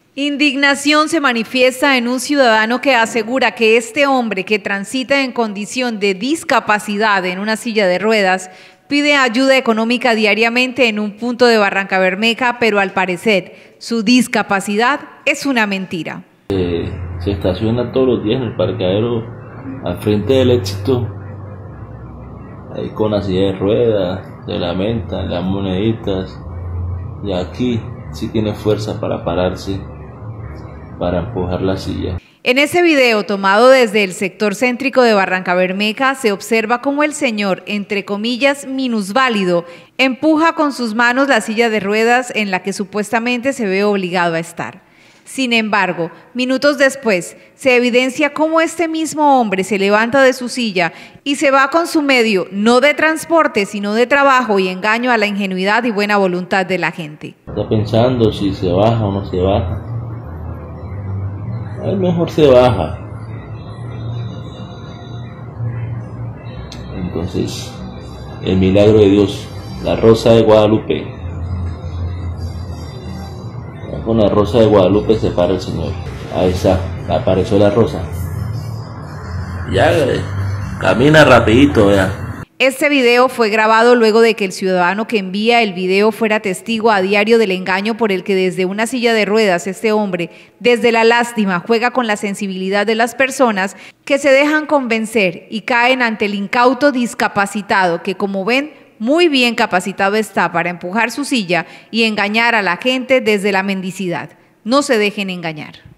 Indignación se manifiesta en un ciudadano que asegura que este hombre que transita en condición de discapacidad en una silla de ruedas pide ayuda económica diariamente en un punto de Barrancabermeja, pero al parecer su discapacidad es una mentira. Se estaciona todos los días en el parqueadero al frente del Éxito, ahí con la silla de ruedas, se lamentan las moneditas, y aquí sí tiene fuerza para pararse, para empujar la silla. En ese video, tomado desde el sector céntrico de Barrancabermeja, se observa cómo el señor, entre comillas, minusválido, empuja con sus manos la silla de ruedas en la que supuestamente se ve obligado a estar. Sin embargo, minutos después, se evidencia cómo este mismo hombre se levanta de su silla y se va con su medio, no de transporte, sino de trabajo, y engaño a la ingenuidad y buena voluntad de la gente. Está pensando si se baja o no se baja. A él mejor se baja. Entonces, el milagro de Dios, la rosa de Guadalupe. Con la rosa de Guadalupe se para el Señor. Ahí está, apareció la rosa. Ya camina rapidito, ya. Este video fue grabado luego de que el ciudadano que envía el video fuera testigo a diario del engaño por el que desde una silla de ruedas este hombre, desde la lástima, juega con la sensibilidad de las personas que se dejan convencer y caen ante el incauto discapacitado que, como ven, muy bien capacitado está para empujar su silla y engañar a la gente desde la mendicidad. No se dejen engañar.